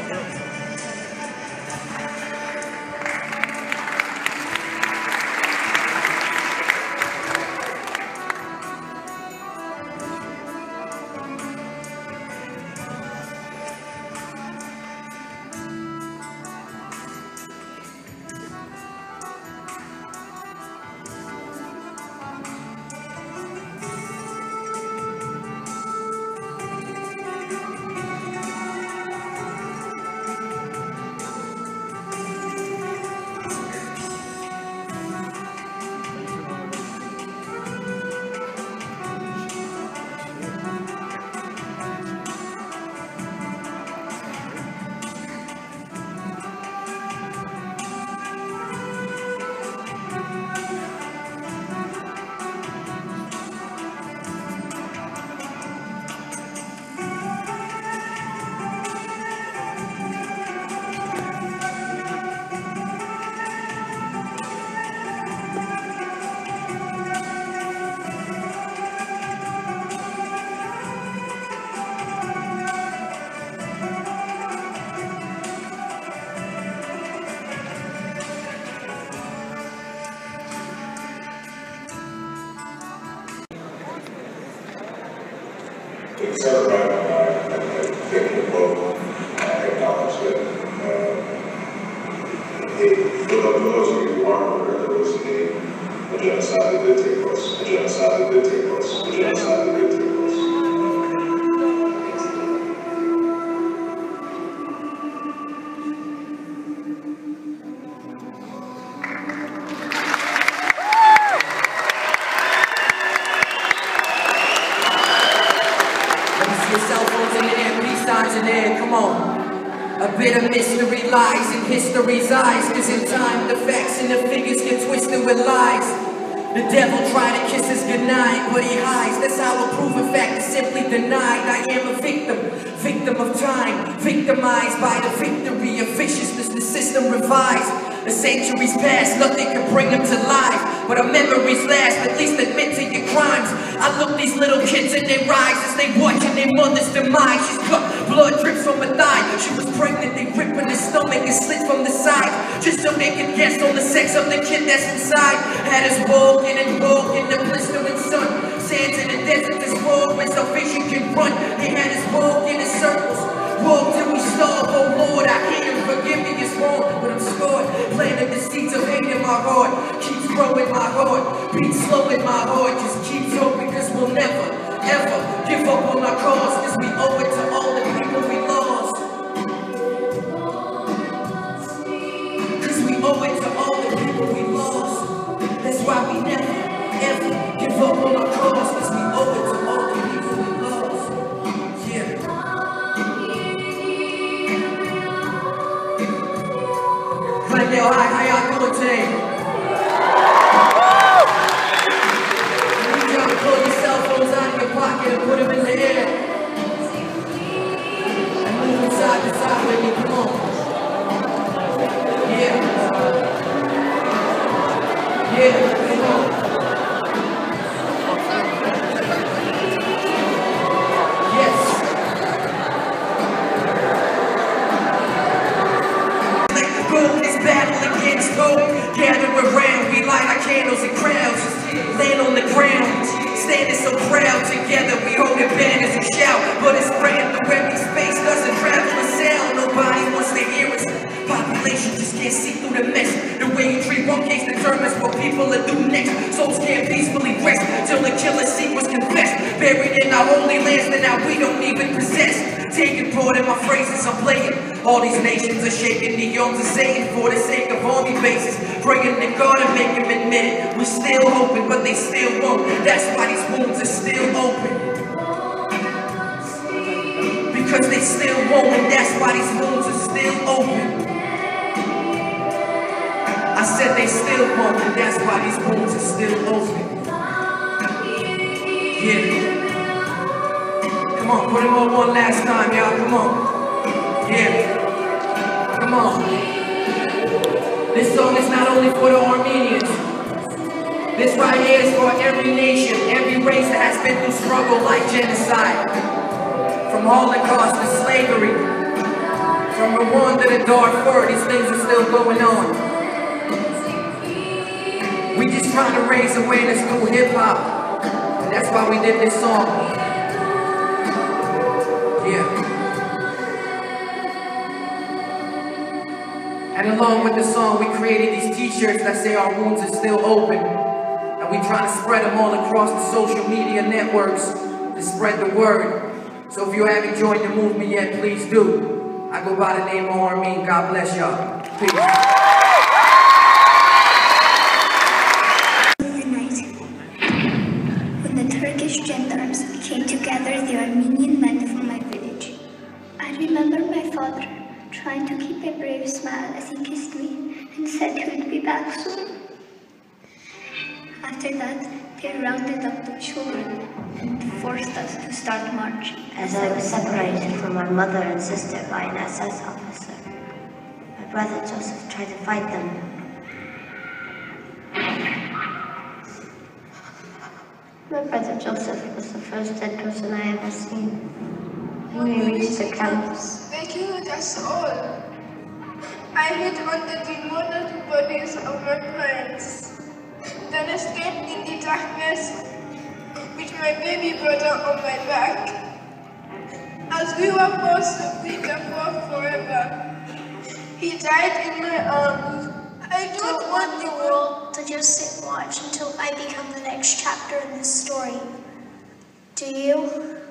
To celebrate and think the book acknowledge that for those of you who aren't aware that listening, a genocide did take place. A genocide did take place. A genocide did take place. Cell phones in the air, peace signs in the air, come on. A bit of mystery lies in history's eyes, cause in time the facts and the figures get twisted with lies. The devil tried to kiss us goodnight, but he hides. That's how a proven fact is simply denied. I am a victim, victim of time, victimized by the victory of viciousness. The system revised. The centuries past, nothing can bring them to life, but our memories last. At least admit to your crimes. I look these little kids in their eyes as they watching their mother's demise. She's cut, blood drips from her thigh. She was pregnant, they ripping her stomach and slit from the side, just so they could guess on the sex of the kid that's inside. Had us walking and walking the blistering sun, sands in the desert is full where salvation can run. They had us walking in circles, walk till we starve. Oh Lord, I can't forgive me, it's wrong, but I'm scarred. Planting the seeds of hate in my heart, keeps growing my heart, beats slow in my heart, just keeps hoping, cause we'll never, ever give up on our cause, cause we owe it to all the people we lost. Cause we owe it to all the people we lost. That's why we never, ever give up on our cause, cause we owe it to all the people we lost. Yeah. Glendale, how y'all doing today? I need y'all to pull your cell phones out of your pocket and put them in the air. And move them side to side with me, come on. Yeah. Yeah, come on. Gather around, we light our candles and crowds, land on the ground, standing so proud. Together we hold the banners and shout, but it's random, every space doesn't travel a sound. Nobody wants to hear us, population just can't see through the mess. The way you treat one case determines what people will do next. Souls can't peacefully rest till the killer's secrets confessed. Buried in our holy lands that now we don't even possess. Taking part in my phrases I'm playing. All these nations are shaking, the young are saying for the sake of army bases. Praying to God and make him admit it. We're still hoping, but they still won't. That's why these wounds are still open. Because they still won't, and that's why these wounds are still open. I said they still won't, and that's why these wounds are still open. Yeah. Come on, put them on one last time, y'all. Come on. Yeah. Come on. This song is not only for the Armenians. This right here is for every nation, every race that has been through struggle like genocide. From Holocaust to slavery. From From Rwanda to Darfur, these things are still going on. We just trying to raise awareness through hip-hop. And that's why we did this song. Yeah. And along with the song, we created these t-shirts that say our wounds are still open. And we try to spread them all across the social media networks to spread the word. So if you haven't joined the movement yet, please do. I go by the name of Armenian. God bless y'all. Peace. Overnight, when the Turkish gendarmes came to gather the Armenian men from my village, I remember my father trying to keep a brave smile as he kissed me and said he would be back soon. After that, they rounded up the children and forced us to start marching. As I was separated from my mother and sister by an SS officer, my brother Joseph tried to fight them. My brother Joseph was the first dead person I ever seen. When we reached the camps, they killed us all. I hid under the murdered bodies of my parents, then escaped in the darkness with my baby brother on my back. As we were forced to be apart forever, he died in my arms. I don't want the world to just sit and watch until I become the next chapter in this story. Do you?